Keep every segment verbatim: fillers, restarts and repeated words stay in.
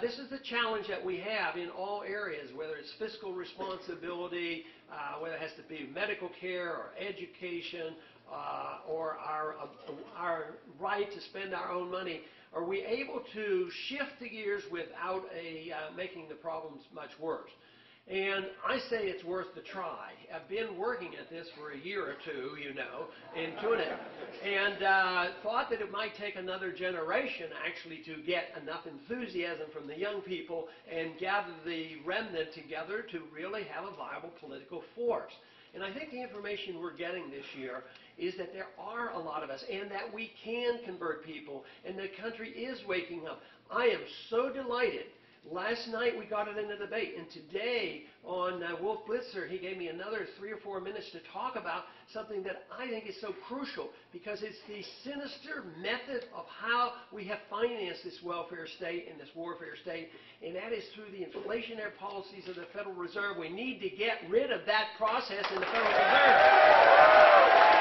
this is the challenge that we have in all areas, whether it's fiscal responsibility, uh, whether it has to be medical care or education, uh, or our, uh, our right to spend our own money. Are we able to shift the gears without a, uh, making the problems much worse? And I say it's worth the try. I've been working at this for a year or two, you know, in doing it, and uh, thought that it might take another generation actually to get enough enthusiasm from the young people and gather the remnant together to really have a viable political force. And I think the information we're getting this year is that there are a lot of us and that we can convert people and the country is waking up. I am so delighted. Last night we got it in a debate, and today on uh, Wolf Blitzer, he gave me another three or four minutes to talk about something that I think is so crucial, because it's the sinister method of how we have financed this welfare state and this warfare state, and that is through the inflationary policies of the Federal Reserve. We need to get rid of that process in the Federal Reserve.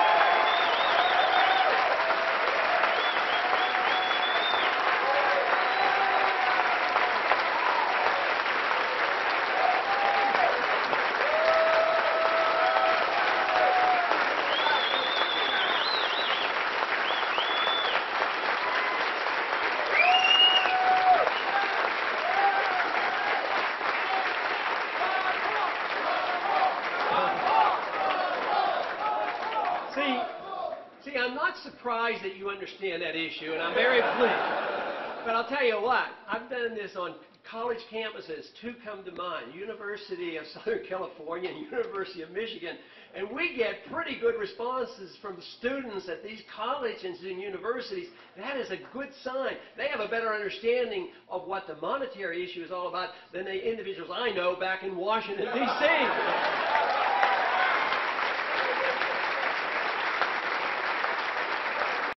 See, see, I'm not surprised that you understand that issue, and I'm very pleased. But I'll tell you what, I've done this on college campuses. Two come to mind, University of Southern California and University of Michigan. And we get pretty good responses from students at these colleges and universities. That is a good sign. They have a better understanding of what the monetary issue is all about than the individuals I know back in Washington, D C